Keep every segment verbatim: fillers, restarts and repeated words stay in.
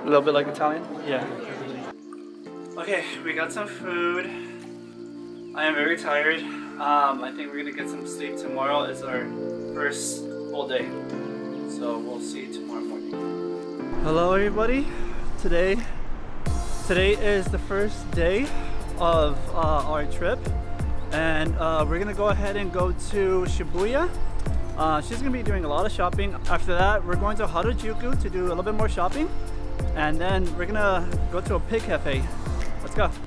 A little bit like Italian? Yeah. Okay, we got some food. I am very tired. Um, I think we're gonna get some sleep tomorrow. It's our first full day. So we'll see you tomorrow morning. Hello everybody. Today, today is the first day of uh, our trip. And uh, we're gonna go ahead and go to Shibuya. Uh, she's gonna be doing a lot of shopping. After that, we're going to Harajuku to do a little bit more shopping. And then we're gonna go to a pig cafe. Let's go.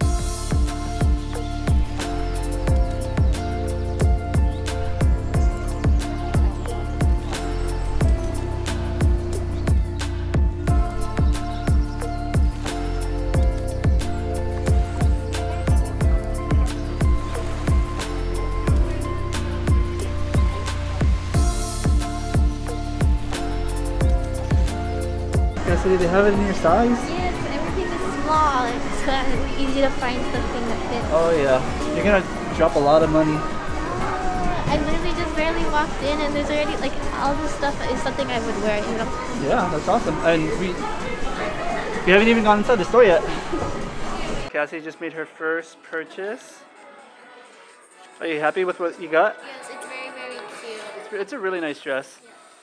Kassidy, they have it in your size? Yes, everything is small. It's uh, easy to find something that fits. Oh yeah. You're gonna drop a lot of money. Uh, I literally just barely walked in and there's already like all this stuff is something I would wear, you know? Yeah, that's awesome. And we we haven't even gone inside the store yet. Kassidy just made her first purchase. Are you happy with what you got? Yes, it's very, very cute. It's, it's a really nice dress.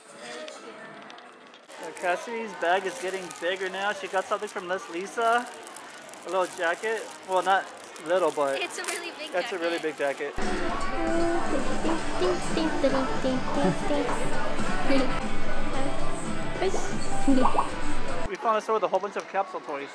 Kassidy's bag is getting bigger now. She got something from Les Lisa. A little jacket. Well, not little, but it's a really big that's jacket. a really big jacket. We found a store with a whole bunch of capsule toys.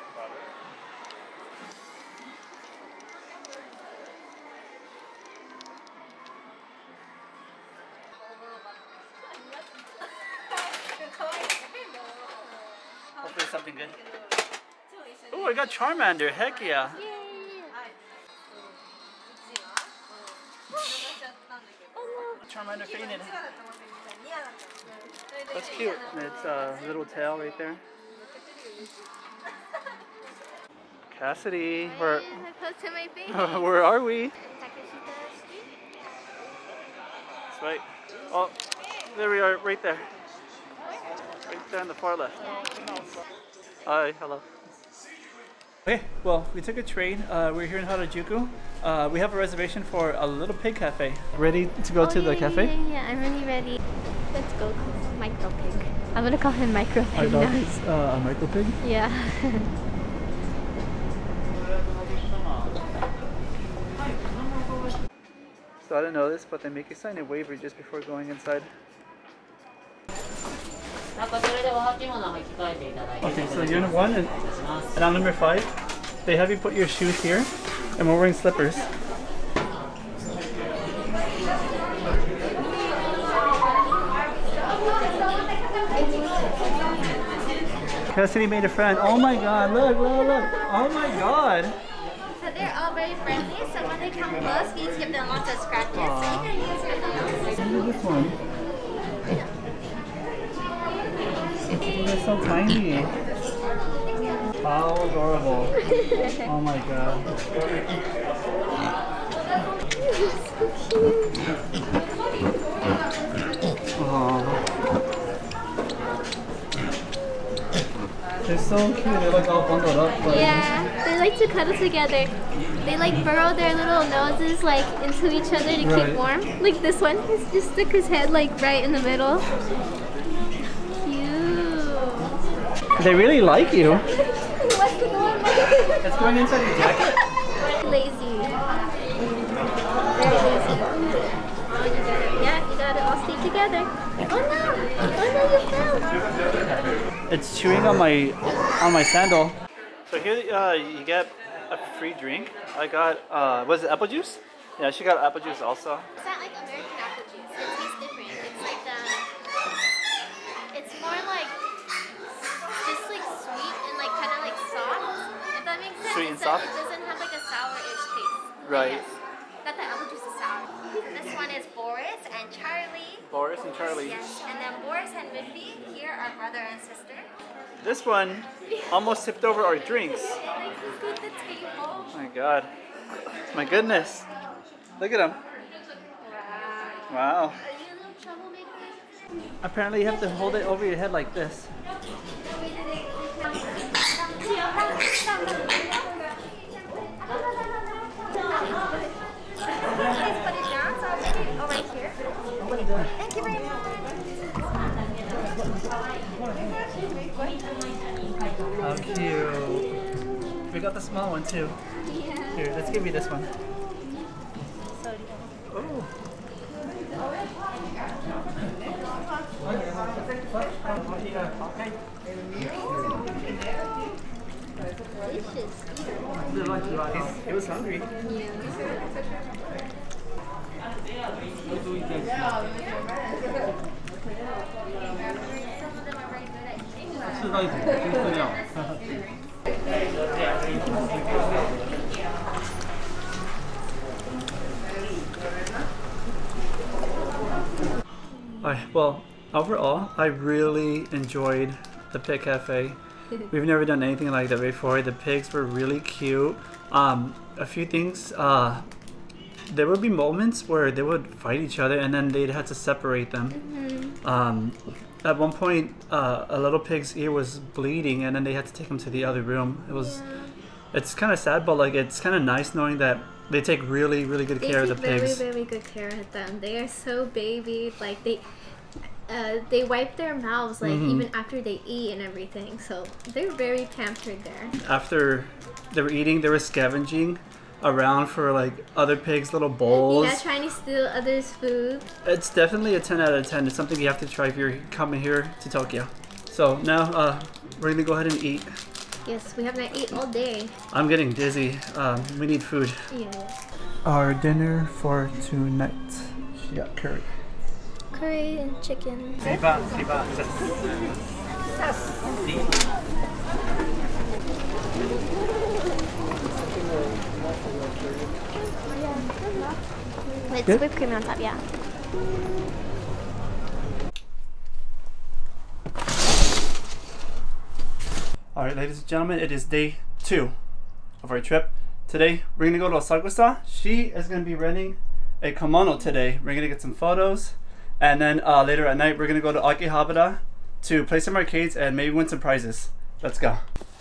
Hopefully something good. Oh, I got Charmander. Heck yeah. Yay. Charmander fainted. That's cute. It's a little tail right there. Kassidy, where, where are we? That's right. Oh, there we are, right there. Right there on the far left. Hi, hello. Okay, well, we took a train. Uh, we're here in Harajuku. Uh, we have a reservation for a little pig cafe. Ready to go oh, to yeah, the cafe? Yeah, yeah, I'm really ready. Let's go, Micro Pig. I'm gonna call him Micro Pig. Our dog now. is uh, a micro pig? Yeah. So I didn't know this, but they make you sign a waiver just before going inside. Okay, so unit one and, and on number five, they have you put your shoes here, and we're wearing slippers. Kassidy made a friend. Oh my god, look, look, look. Oh my god. So they're all very friendly, so when they come close, we just give them lots of scratches. Aww. So you can use for them. Look at this one. They're so tiny. How adorable. Oh my god. Aww. They're so cute. They're like all bundled up. But yeah, they like to cuddle together. They like burrow their little noses like into each other to right. keep warm. Like this one, he's just stick his head like right in the middle. They really like you. What's the normal? It's going inside your jacket. Lazy. Very lazy. Yeah, you got it all stayed together. Oh no! Oh no, you fell! It's chewing on my on my sandal. So here uh, you get a free drink. I got uh, was it apple juice? Yeah, she got apple juice also. It's not like American apple juice. It tastes different. It's like um, it's more like just like sweet and like kind of like soft. If that makes sense. Sweet and It's soft. Like, it doesn't have like a sour-ish taste. Right. Yes. Not that apple juice is sour. This one is Boris and Charlie. Boris and Charlie. Yes, and then Boris and Miffy here are brother and sister. This one almost tipped over our drinks. Like he's at the table. Oh my god. My goodness. Look at him. Wow. Wow. Are you a little troublemaker? Apparently you have to hold it over your head like this. Oh, right here. Thank you very much. How cute. We got the small one too. Yeah. Here, let's give you this one. Oh. Delicious. It was hungry. Yeah. Alright, well, overall, I really enjoyed the Pig Cafe. We've never done anything like that before. The pigs were really cute. Um, a few things, uh, there would be moments where they would fight each other and then they'd have to separate them. Mm-hmm. Um, at one point, uh, a little pig's ear was bleeding and then they had to take him to the other room. It was, yeah. It's kind of sad, but like it's kind of nice knowing that they take really, really good they care of the very, pigs. Very, very good care of them. They are so baby. Like they, uh, they wipe their mouths like mm-hmm. even after they eat and everything. So they're very pampered there. After they were eating, they were scavenging around for like other pigs' little bowls. Yeah, trying to steal others' food. It's definitely a ten out of ten. It's something you have to try if you're coming here to Tokyo. So now uh, we're gonna go ahead and eat. Yes, we have not eaten all day. I'm getting dizzy. Um, we need food. Yeah. Our dinner for tonight. She got curry. Curry and chicken. Siba, siba, With Good? whipped cream on top, yeah. Alright, ladies and gentlemen, it is day two of our trip. Today, we're going to go to Asakusa. She is going to be renting a kimono today. We're going to get some photos. And then uh, later at night, we're going to go to Akihabara to play some arcades and maybe win some prizes. Let's go.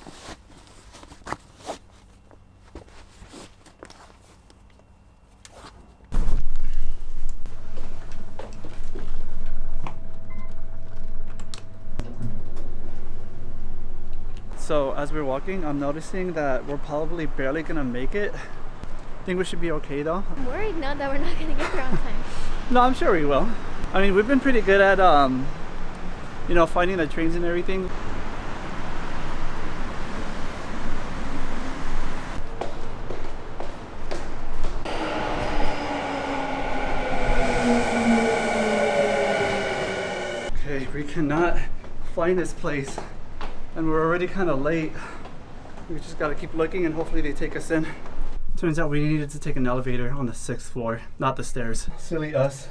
So as we're walking, I'm noticing that we're probably barely gonna make it. I think we should be okay though. I'm worried now that we're not gonna get there on time. No, I'm sure we will. I mean, we've been pretty good at, um, you know, finding the trains and everything. Okay, we cannot find this place. And we're already kind of late. We just gotta keep looking and hopefully they take us in. Turns out we needed to take an elevator on the sixth floor, not the stairs. Silly us.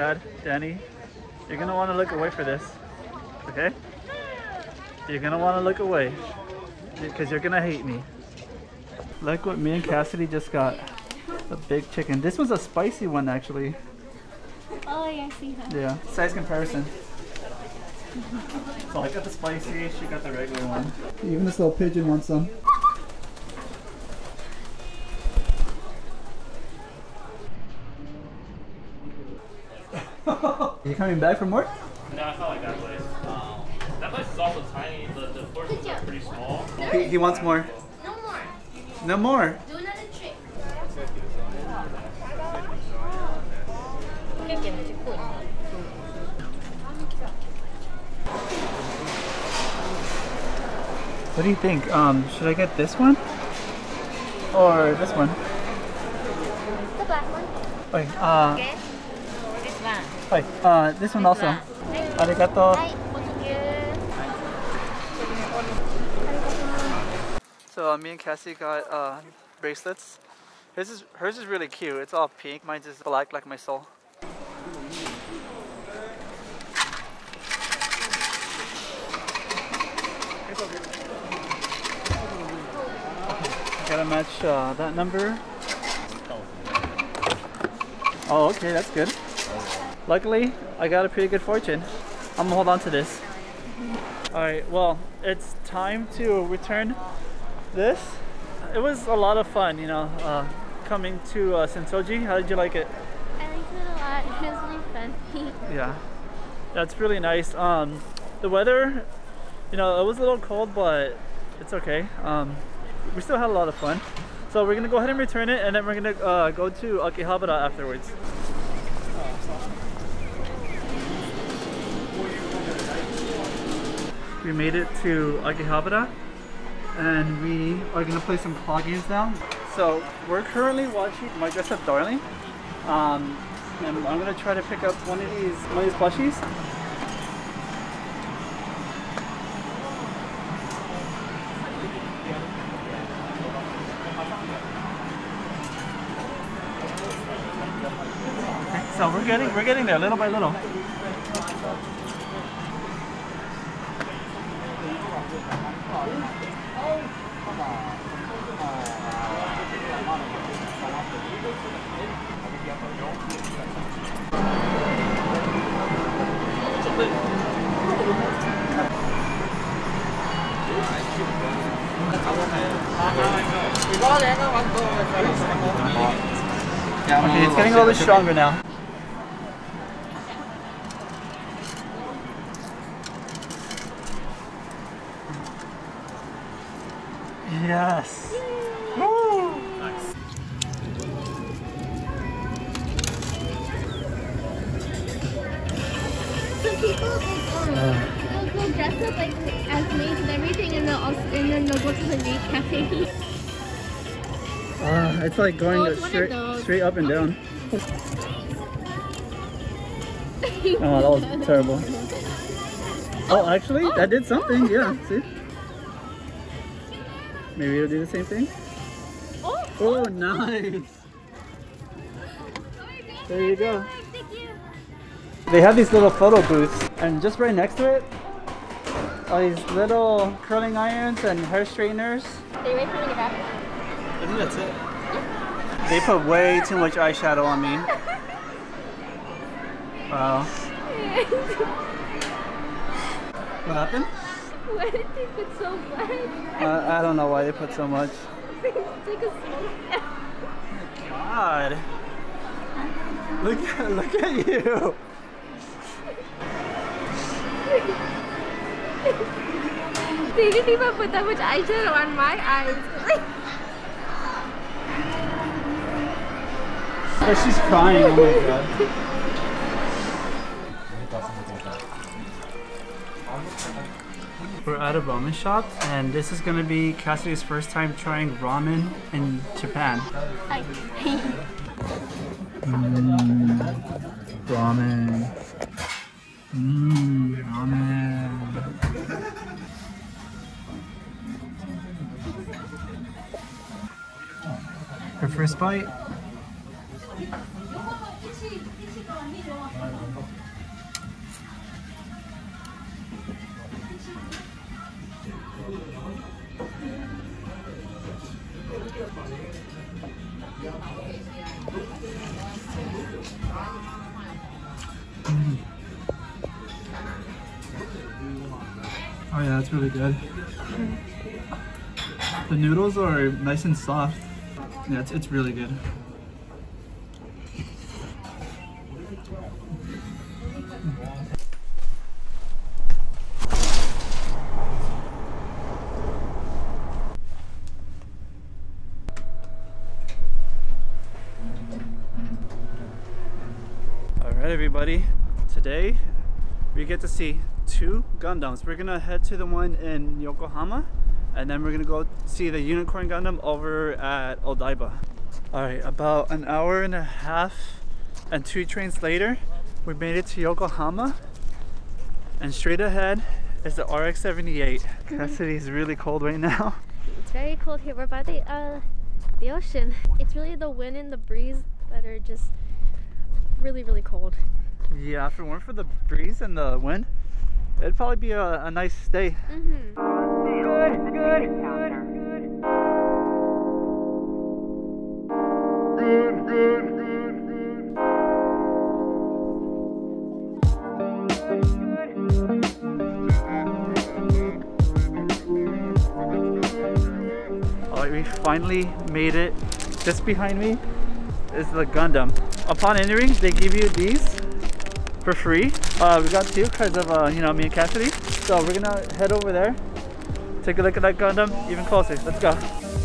Dad, Danny, you're gonna want to look away for this, okay? You're gonna want to look away because you're gonna hate me. Look what me and Kassidy just got. A big chicken. This was a spicy one actually. Oh yeah, I see her. Yeah, size comparison. So I got the spicy, she got the regular one. Even this little pigeon wants some. You coming back for more? No, I felt like that place. Um, that place is also tiny. The, the portions are pretty small. He, he wants more. No more. No more. Do another trick. What do you think? Um, should I get this one? Or this one? The black one. Wait, uh, Okay. This one. wait, uh, this one also. Arigato. Hi. So uh, me and Cassie got uh, bracelets. Hers is, hers is really cute. It's all pink. Mine's is black like my soul. Gotta match uh, that number. Oh, okay, that's good. Luckily, I got a pretty good fortune. I'm gonna hold on to this. Alright, well, it's time to return this. It was a lot of fun, you know, uh, coming to uh, Sensoji. How did you like it? I liked it a lot. It was really fun. Yeah, that's really nice. Um, the weather, you know, it was a little cold, but it's okay. Um, we still had a lot of fun. So we're gonna go ahead and return it, and then we're gonna uh, go to Akihabara afterwards. We made it to Akihabara, and we are gonna play some claw games now. So we're currently watching My Dress Up Darling, um, and I'm gonna try to pick up one of these one of these plushies. So we're getting we're getting there little by little. Okay, it's getting a little bit stronger now. Yes. Woo. Nice. Some people uh, will go dress up like as maids and everything, and they'll also, and then they'll go to the maid cafe. Uh, it's like going Oh, it's straight, one of those. straight up and down. Oh, that was terrible. Oh, actually, that did something. Yeah, see? Maybe it'll do the same thing. Oh, Oh, nice. There you go. thank you. They have these little photo booths, and just right next to it are these little curling irons and hair straighteners. Are you ready for me to wrap it? I think that's it. They put way too much eyeshadow on me. Wow. What happened? Why did they put so much? Uh, I don't know why they put so much. It's like a smoke. God. Look at, look at you. They didn't even put that much eyeshadow on my eyes. Oh, she's crying, oh my god. We're at a ramen shop, and this is gonna be Kassidy's first time trying ramen in Japan. Hi. Mmm, ramen. Mmm, ramen. Her first bite. Mm. Oh yeah, that's really good. Mm. The noodles are nice and soft. Yeah, it's, it's really good. Alright everybody, today we get to see two Gundams. We're gonna head to the one in Yokohama, and then we're gonna go see the Unicorn Gundam over at Odaiba. Alright, about an hour and a half and two trains later, we made it to Yokohama, and straight ahead is the R X seventy-eight. Kassidy is really cold right now. It's very cold here. We're by the, uh, the ocean. It's really the wind and the breeze that are just really, really cold. Yeah, if it weren't for the breeze and the wind, it'd probably be a, a nice stay. Mm-hmm. Good, good, good, good. Good, good, good. Alright, we finally made it. Just behind me is the Gundam. Upon entering, they give you these for free. Uh, we got two because of uh, you know, me and Kassidy. So we're gonna head over there, take a look at that Gundam even closer. Let's go.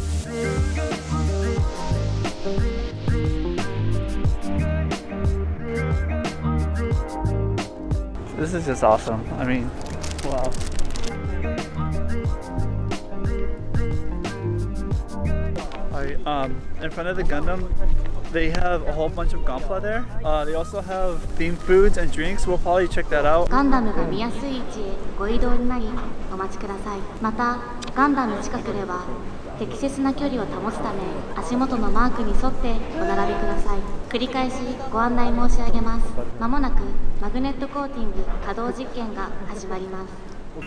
This is just awesome. I mean, wow. Alright, um, in front of the Gundam, they have a whole bunch of gonpa there. Uh, they also have themed foods and drinks. We'll probably check that out. ガンダムが見やすい位置へご移動になりお待ちください。また、ガンダム近くでは適切な距離を保つため足元のマークに沿ってお並びください。繰り返しご案内申し上げます。まもなくマグネットコーティング稼働実験が始まります。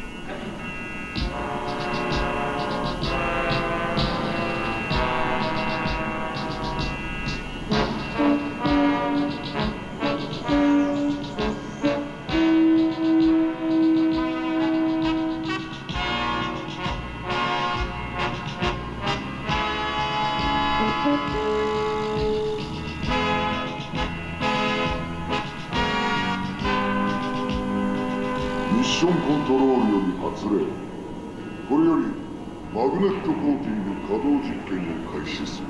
ミッションコントロールより発令。これよりマグネットコーティング稼働実験を開始する。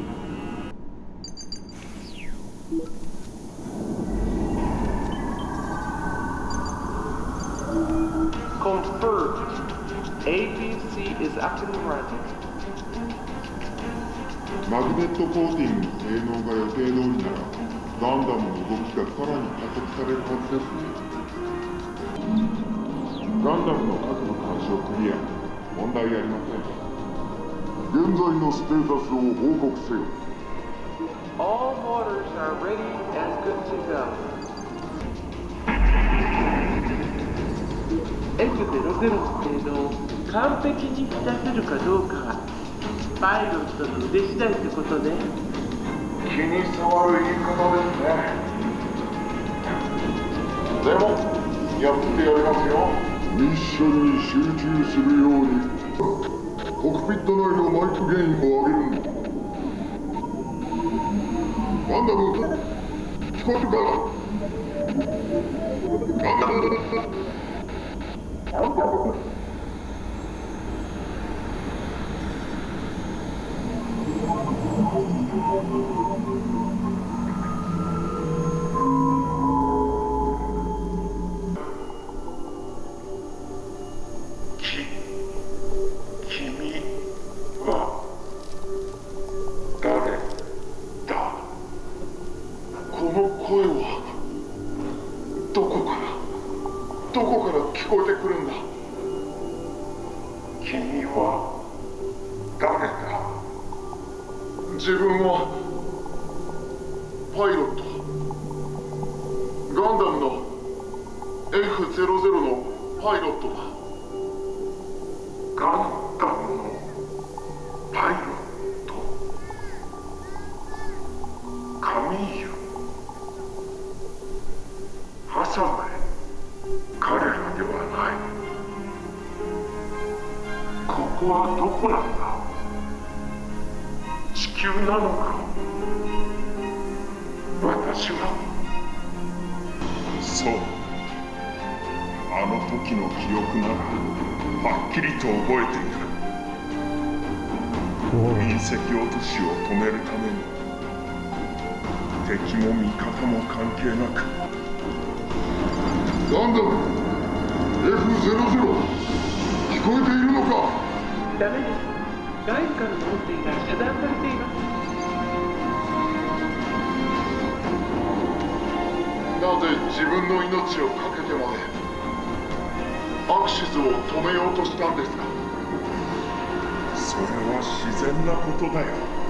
Confirmed. A B C is up and running. マグネットコーティング性能が予定通りならガンダムの動きがさらに加速されるはずですね。ガンダムの核の干渉クリア。問題ありません。現在のステータスを報告せよ。 All motors are ready and good to go. エフゼロゼロ の性能を完璧に満たせるかどうかはパイロットの腕次第ってことね。 気に障る言い方ですね。でもやってやりますよ。ミッションに集中するようにコックピット内のマイクゲインを上げるんだ。ガンダム聞こえるか。ガンダム自分はパイロットガンダムの エフゼロゼロ のパイロットだ。ガンダムのパイロットカミーユハさえ彼らではない。ここはどこなんだ？地球なのか？私はそう、あの時の記憶ならはっきりと覚えている。隕石落としを止めるために敵も味方も関係なく。ガンダム エフゼロゼロ 聞こえているのか？ ダメです。外部からの音声が遮断されています。 なぜ自分の命を懸けてまでアクシズを止めようとしたんですか？それは自然なことだよ。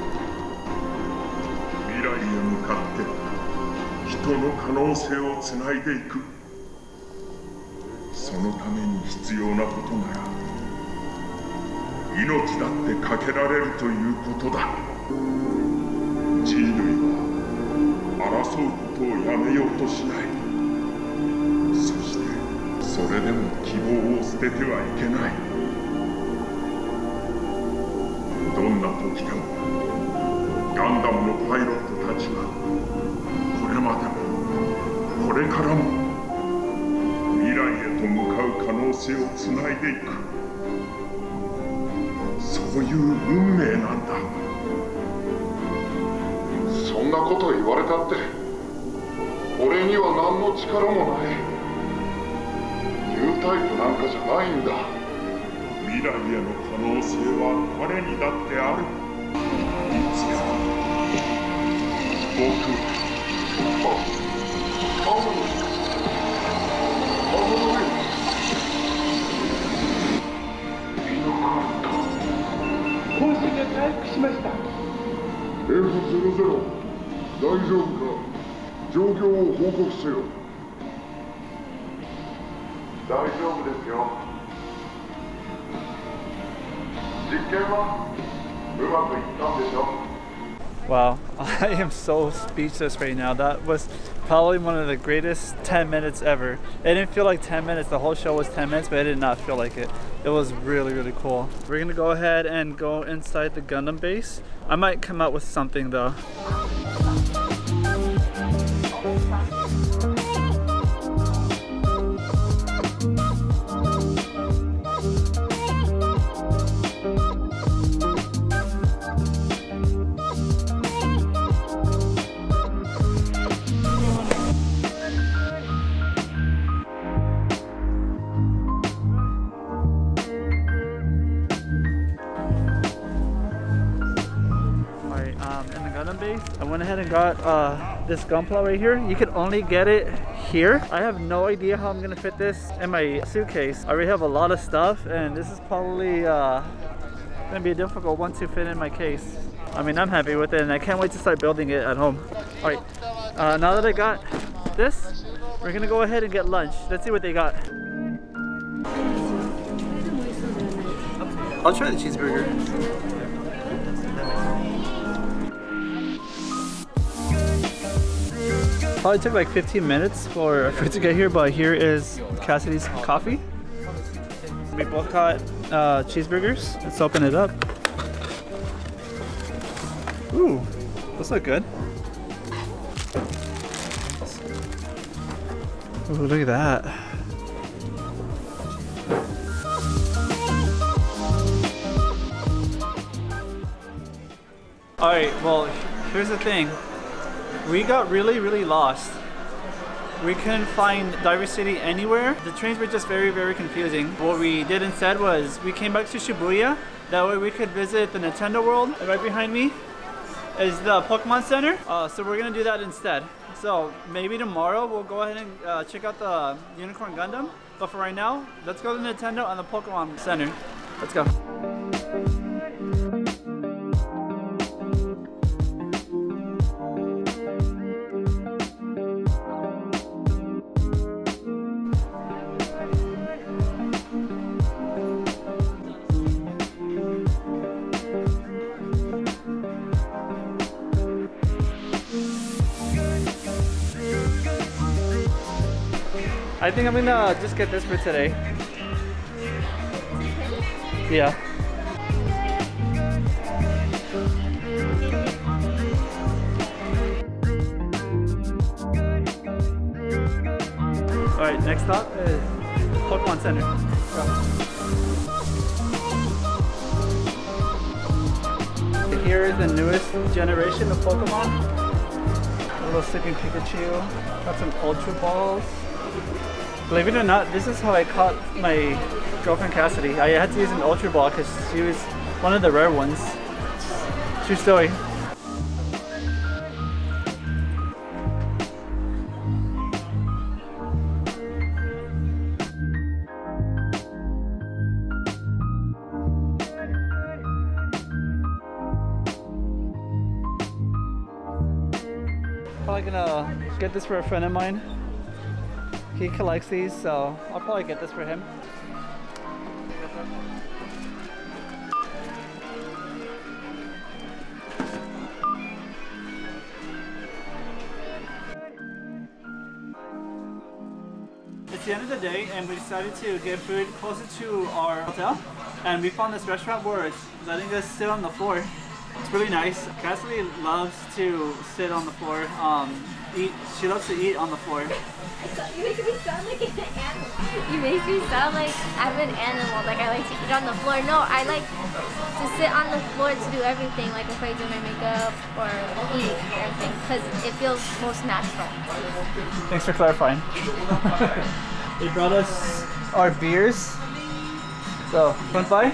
未来へ向かって人の可能性をつないでいく。そのために必要なことなら命だってかけられるということだ。人類は争うことをやめようとしない。そしてそれでも希望を捨ててはいけない。どんな時でもガンダムのパイロットたちはこれまでもこれからも未来へと向かう可能性をつないでいく。そういう運命なんだ。そんなこと言われたって俺には何の力もない。ニュータイプなんかじゃないんだ。未来への可能性は彼にだってある。いつか僕ああのあの上いなかった。 方針が回復しました。 エフゼロゼロ 大丈夫か？状況を報告せよ。大丈夫ですよ。実験はうまくいったんでしょ？ Wow, I am so speechless right now. That was probably one of the greatest ten minutes ever. It didn't feel like ten minutes. The whole show was ten minutes, but it did not feel like it. It was really, really cool. We're gonna go ahead and go inside the Gundam base. I might come out with something though. I went ahead and got uh, this gunpla right here. You can only get it here. I have no idea how I'm gonna fit this in my suitcase. I already have a lot of stuff and this is probably uh, gonna be a difficult one to fit in my case. I mean, I'm happy with it and I can't wait to start building it at home. All right, uh, now that I got this, we're gonna go ahead and get lunch. Let's see what they got. I'll try the cheeseburger. Probably took like fifteen minutes for food to get here, but here is Kassidy's coffee. We both got uh, cheeseburgers. Let's open it up. Ooh, those look good. Ooh, look at that. Alright, well, here's the thing. We got really, really lost. We couldn't find Diver City anywhere. The trains were just very, very confusing. What we did instead was we came back to Shibuya. That way we could visit the Nintendo World. And right behind me is the Pokemon Center. Uh, so we're gonna do that instead. So maybe tomorrow we'll go ahead and uh, check out the Unicorn Gundam. But for right now, let's go to Nintendo and the Pokemon Center. Let's go. I think I'm gonna just get this for today. Yeah. Alright, next stop is Pokemon Center. Go. Here is the newest generation of Pokemon. A little sleeping Pikachu. Got some Ultra Balls. Believe it or not, this is how I caught my girlfriend Kassidy. I had to use an Ultra Ball because she was one of the rare ones. True story. Probably gonna get this for a friend of mine. He collects these, so I'll probably get this for him. It's the end of the day and we decided to get food closer to our hotel, and we found this restaurant where it's letting us sit on the floor. It's really nice. Kassidy loves to sit on the floor, um, eat. She loves to eat on the floor. You make me sound like an animal. You make me sound like I'm an animal, like I like to eat on the floor. No, I like to sit on the floor to do everything, like if I do my makeup or eat everything, because it feels most natural. Thanks for clarifying. They brought us our beers. So, want to buy?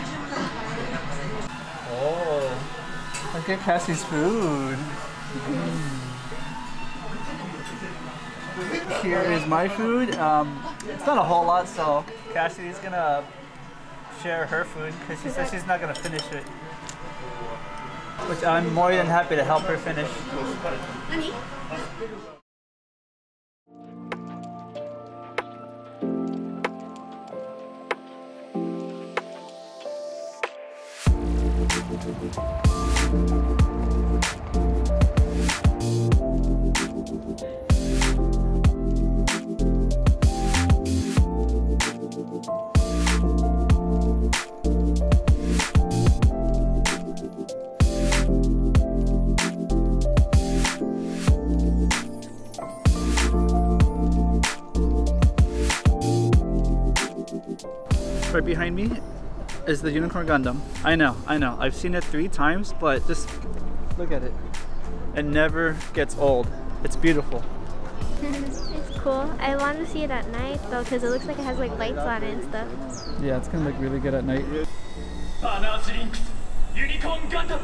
Oh, look at Cassie's food. Mm. Here is my food. Um, it's not a whole lot, so Cassidy's gonna share her food because she says she's not gonna finish it. Which I'm more than happy to help her finish. Honey? Right behind me is the Unicorn Gundam. I know, I know. I've seen it three times, but just look at it. It never gets old. It's beautiful. It's cool. I want to see it at night though, because it looks like it has like lights on it and stuff. Yeah, it's gonna look really good at night. Unicorn Gundam!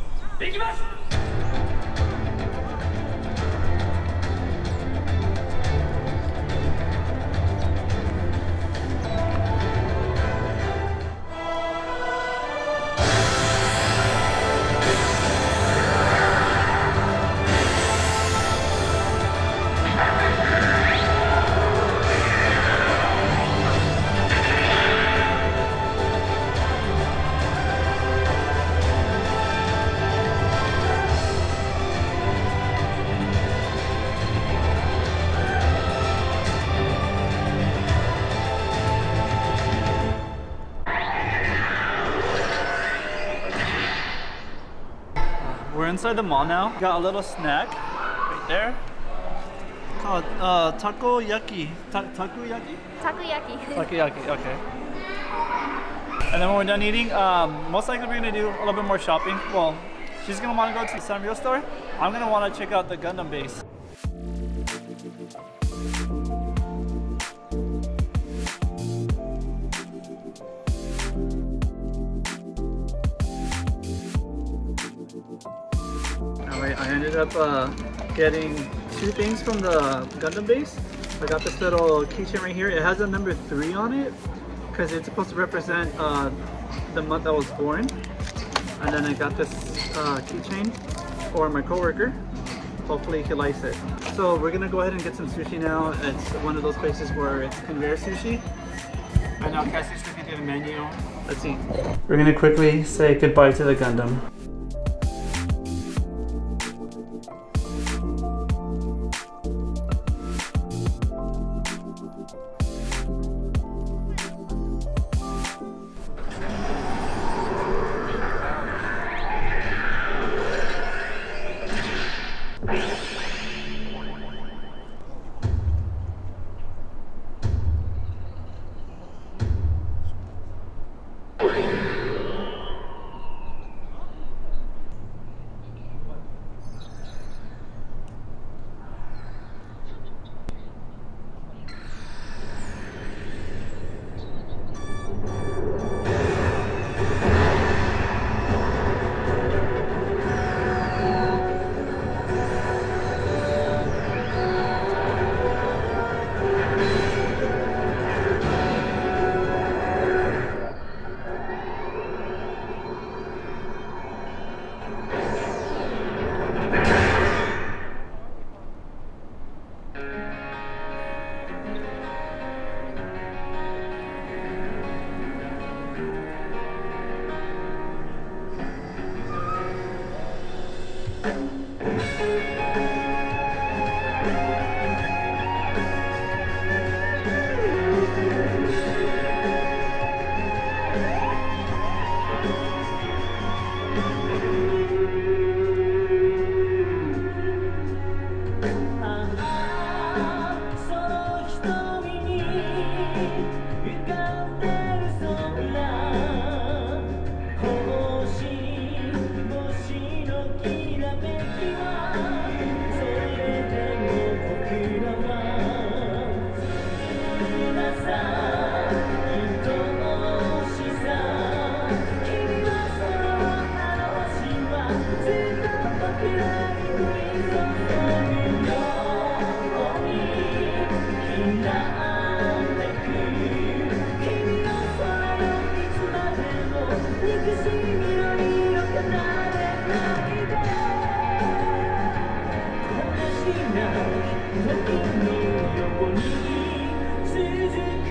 We're inside the mall now. Got a little snack right there called uh, takoyaki. Ta takoyaki? Takoyaki. Takoyaki, okay. And then when we're done eating, um, most likely we're gonna do a little bit more shopping. Well, she's gonna wanna go to the Sanrio store. I'm gonna wanna check out the Gundam base. Alright, I ended up uh, getting two things from the Gundam base. I got this little keychain right here. It has a number three on it because it's supposed to represent uh, the month I was born. And then I got this uh, keychain for my coworker. Hopefully he likes it. So we're gonna go ahead and get some sushi now. It's one of those places where it's conveyor sushi. Right now Cassie's looking at the menu. Let's see. We're gonna quickly say goodbye to the Gundam.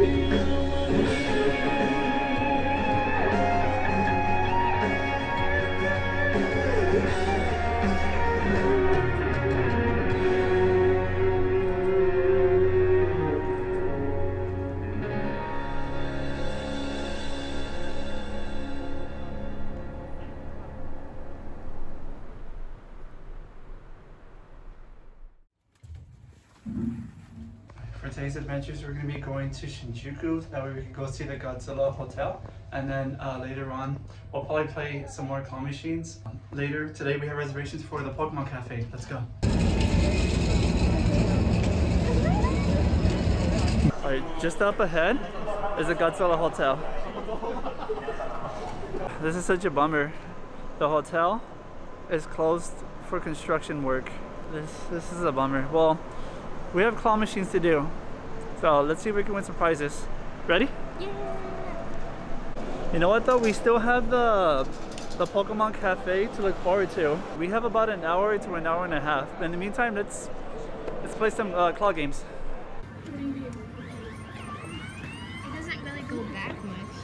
For today's adventures, we're going to be going to Shinjuku. That way we can go see the Godzilla Hotel. And then uh, later on, we'll probably play some more claw machines. Later today, we have reservations for the Pokemon Cafe. Let's go. Alright, just up ahead is the Godzilla Hotel. This is such a bummer. The hotel is closed for construction work. This, this is a bummer. Well, we have claw machines to do. So let's see if we can win some prizes. Ready? Yeah. You know what though? We still have the the Pokemon Cafe to look forward to. We have about an hour to an hour and a half. In the meantime, let's let's play some uh, claw games. It doesn't really go back much.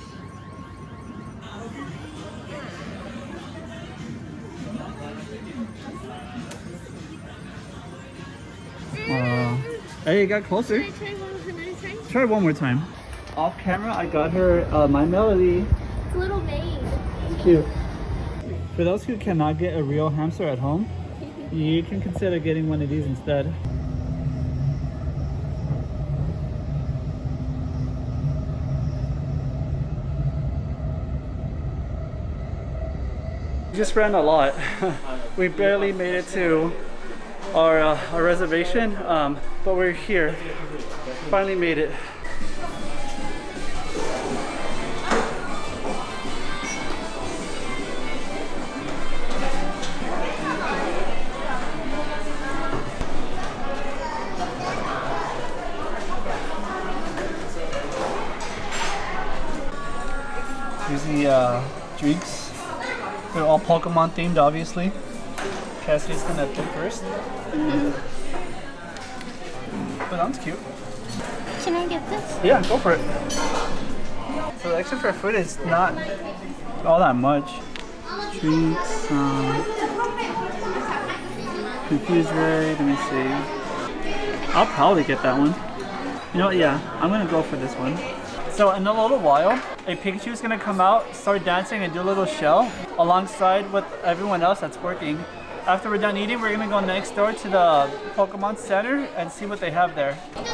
Uh, hey, you got closer. Can I try one another time? Try one more time. Off camera, I got her uh, My Melody. It's a little vague. It's cute. For those who cannot get a real hamster at home, you can consider getting one of these instead. We just ran a lot. We barely made it to our, uh, our reservation, um, but we're here. Finally made it. Here's the uh, drinks. They're all Pokemon themed, obviously. Kassidy's gonna pick first. Mm-hmm. But that one's cute. Can I get this? Yeah, go for it. So the extra for food is not all that much. Drinks, um, confused ray, let me see. I'll probably get that one. You know what, yeah, I'm gonna go for this one. So in a little while, a Pikachu is gonna come out, start dancing and do a little show alongside with everyone else that's working. After we're done eating, we're gonna go next door to the Pokemon Center and see what they have there.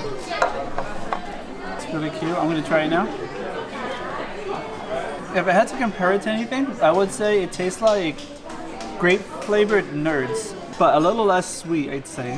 It's really cute. I'm gonna try it now. If I had to compare it to anything, I would say it tastes like grape flavored Nerds, but a little less sweet, I'd say.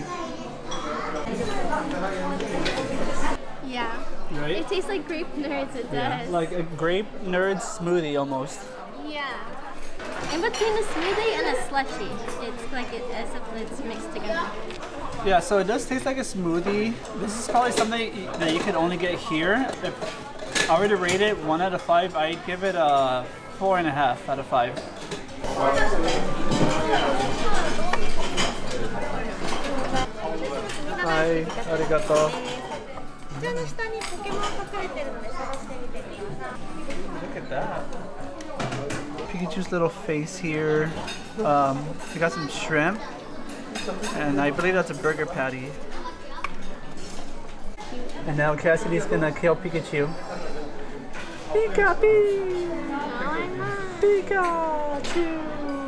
Yeah. Right? It tastes like grape Nerds, it does. Yeah, like a grape Nerd smoothie almost. Yeah. In between a smoothie and a slushy. It's like it, as if it's mixed together. Yeah, so it does taste like a smoothie. This is probably something that you could only get here. If I were to rate it one out of five, I'd give it a four and a half out of five. Hi, arigato. Look at that. Pikachu's little face here. Um, we got some shrimp, and I believe that's a burger patty. And now Kassidy's gonna kill Pikachu. Pikachu! Pikachu!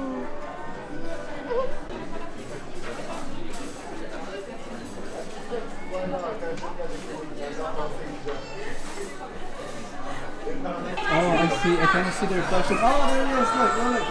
Oh, I see. I kind of see the reflection. Oh, there it is. Look, look.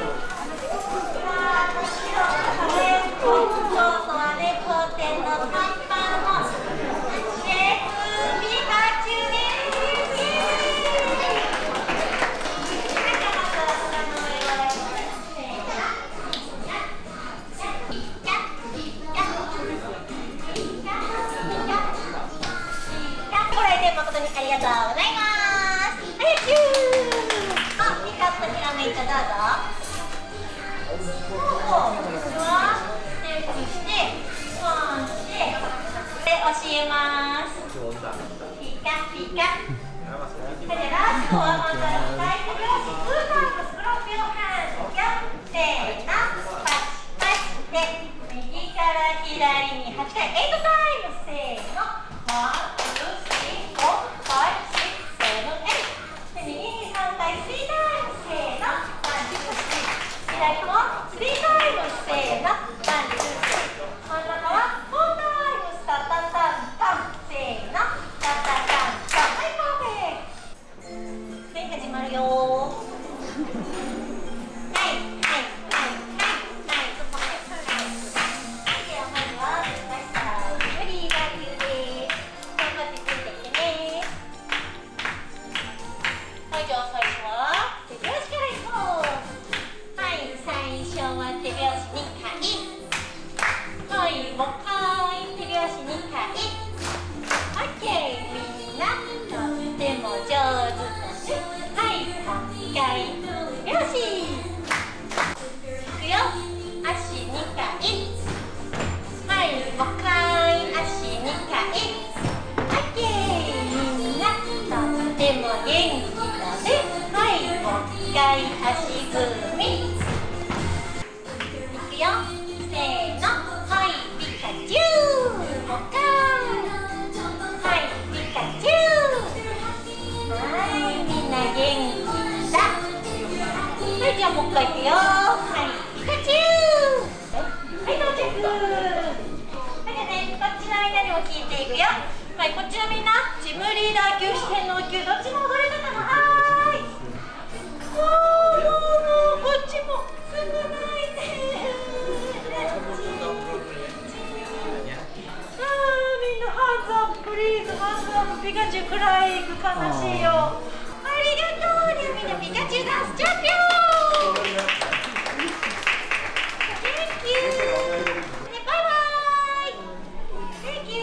ピカチュくらい悲しいよ。ありがとう。ではみんなピカチュダンスチャンピオン。Thank you。ね、バイバイ。Thank you。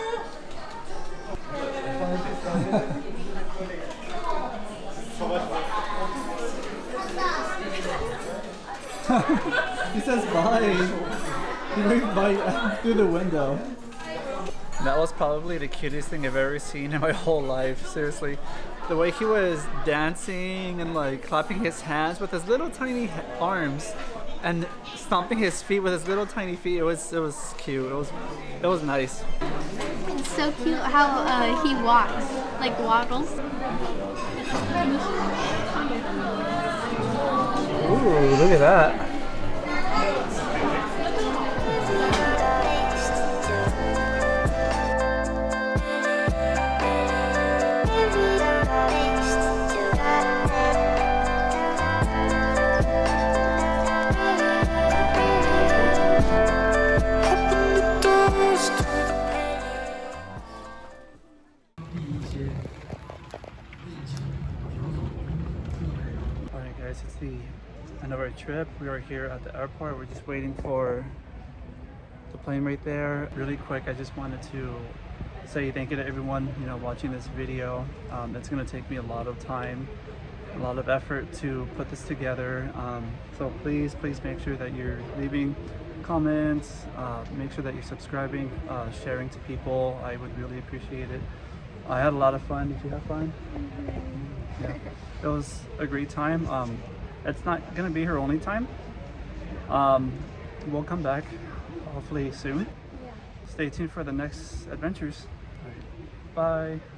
He says bye. He waved bye through the window. That was probably the cutest thing I've ever seen in my whole life, seriously. The way he was dancing and like clapping his hands with his little tiny arms and stomping his feet with his little tiny feet, it was it was cute. It was it was nice. It's so cute how uh, he walks, like waddles. Ooh, look at that. It's the end of our trip. We are here at the airport. We're just waiting for the plane right there. Really quick, I just wanted to say thank you to everyone, you know, watching this video. Um, it's going to take me a lot of time, a lot of effort to put this together. Um, so please, please make sure that you're leaving comments. Uh, make sure that you're subscribing, uh, sharing to people. I would really appreciate it. I had a lot of fun. Did you have fun? Mm-hmm. Yeah. It was a great time. Um, it's not gonna be her only time. Um, we'll come back hopefully soon. Yeah. Stay tuned for the next adventures. All right. Bye.